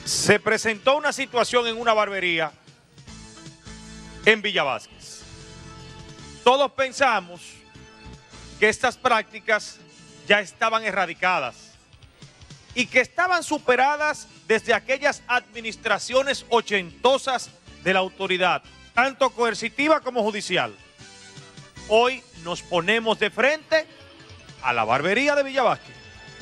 Se presentó una situación en una barbería en Villa Vázquez. Todos pensamos que estas prácticas ya estaban erradicadas y que estaban superadas desde aquellas administraciones ochentosas de la autoridad, tanto coercitiva como judicial. Hoy nos ponemos de frente a la barbería de Villa Vázquez.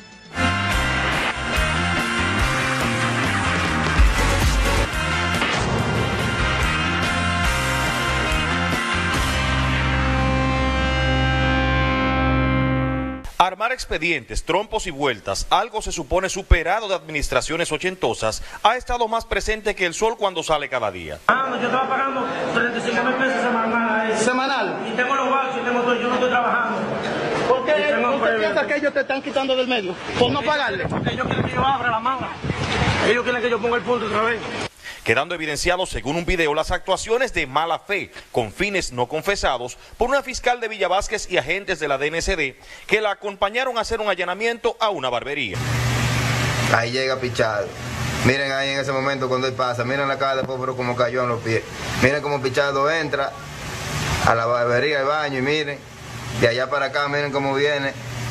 Armar expedientes, trompos y vueltas, algo se supone superado de administraciones ochentosas, ha estado más presente que el sol cuando sale cada día. Yo estaba pagando 35.000 pesos semanal. ¿Semanal? Y tengo los vouchers, tengo todo, yo no estoy trabajando. ¿Por qué usted piensa que ellos te están quitando del medio? ¿Por no pagarle? Porque ellos quieren que yo abra la manga. Ellos quieren que yo ponga el punto otra vez. Quedando evidenciados según un video las actuaciones de mala fe con fines no confesados por una fiscal de Villa Vázquez y agentes de la DNCD que la acompañaron a hacer un allanamiento a una barbería. Ahí llega Pichado. Miren ahí en ese momento cuando él pasa, miren la cara de pobre como cayó en los pies. Miren cómo Pichado entra a la barbería, al baño y miren, de allá para acá miren cómo viene.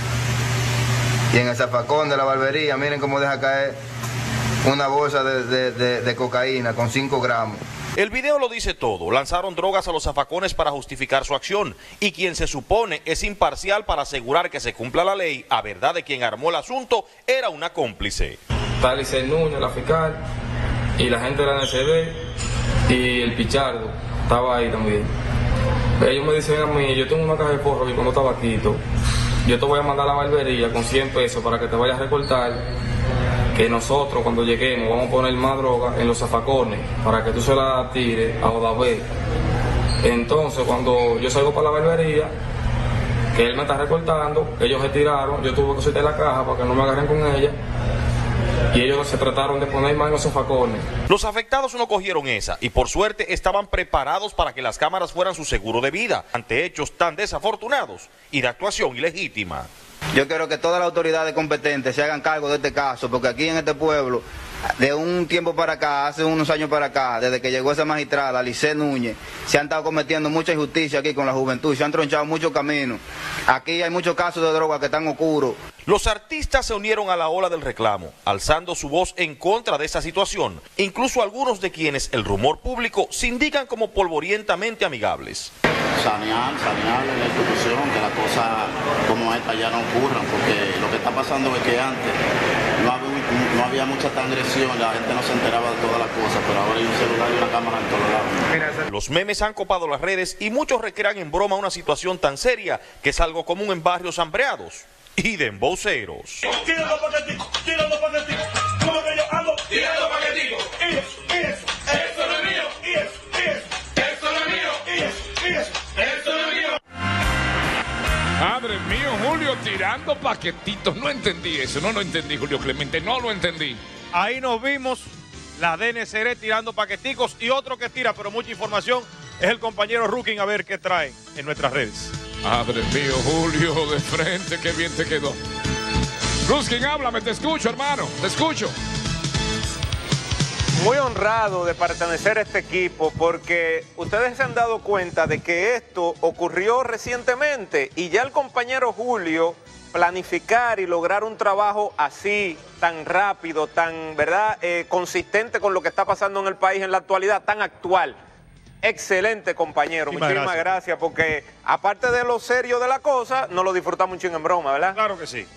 Y en el zafacón de la barbería miren cómo deja caer una bolsa de cocaína con 5 gramos. El video lo dice todo. Lanzaron drogas a los zafacones para justificar su acción y quien se supone es imparcial para asegurar que se cumpla la ley, a verdad de quien armó el asunto, era una cómplice. Está Licey Núñez, la fiscal, y la gente de la NCD y el Pichardo estaba ahí también. Ellos me dicen a mí, yo tengo una caja de porro y cuando estaba quito, yo te voy a mandar a la barbería con 100 pesos para que te vayas a recortar, que nosotros cuando lleguemos vamos a poner más droga en los zafacones para que tú se la tires a Odavé. Entonces cuando yo salgo para la barbería, que él me está recortando, ellos se tiraron, yo tuve que soltar la caja para que no me agarren con ella y ellos se trataron de poner más en los zafacones. Los afectados no cogieron esa y por suerte estaban preparados para que las cámaras fueran su seguro de vida ante hechos tan desafortunados y de actuación ilegítima. Yo quiero que todas las autoridades competentes se hagan cargo de este caso, porque aquí en este pueblo, de un tiempo para acá, hace unos años para acá, desde que llegó esa magistrada, Licey Núñez, se han estado cometiendo mucha injusticia aquí con la juventud, se han tronchado muchos caminos. Aquí hay muchos casos de droga que están oscuros. Los artistas se unieron a la ola del reclamo, alzando su voz en contra de esta situación, incluso algunos de quienes el rumor público se indican como polvorientamente amigables. Sanear en la institución, que las cosas como esta ya no ocurran, porque lo que está pasando es que antes no había mucha transgresión, la gente no se enteraba de todas las cosas, pero ahora hay un celular y una cámara en todos lados. Los memes han copado las redes y muchos recrean en broma una situación tan seria que es algo común en barrios hambreados y de embauceros. Tirando paquetico, como que yo ando tirando paquetico. Eso no es mío, eso no es mío, eso no es mío. Madre mío, Julio, tirando paquetitos. No entendí eso, no lo entendí, Julio Clemente, no lo entendí. Ahí nos vimos la DNCD tirando paqueticos y otro que tira, pero mucha información, es el compañero Rukin, a ver qué trae en nuestras redes. Madre mío, Julio, de frente, qué bien te quedó. Ruskin, háblame, te escucho, hermano, te escucho. Muy honrado de pertenecer a este equipo porque ustedes se han dado cuenta de que esto ocurrió recientemente y ya el compañero Julio planificar y lograr un trabajo así, tan rápido, tan consistente con lo que está pasando en el país en la actualidad, tan actual. Excelente, compañero. Muchísimas gracias porque aparte de lo serio de la cosa, nos lo disfrutamos un chingo en broma, ¿verdad? Claro que sí.